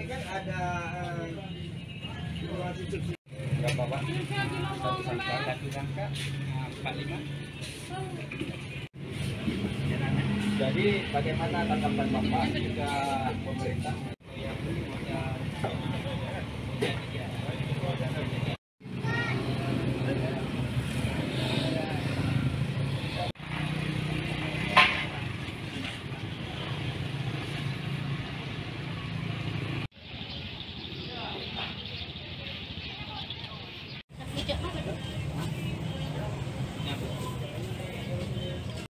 kan ada subsidi. Berapa Pak? Satu rangka 45. Jadi bagaimana tanggapan Bapak juga pemerintah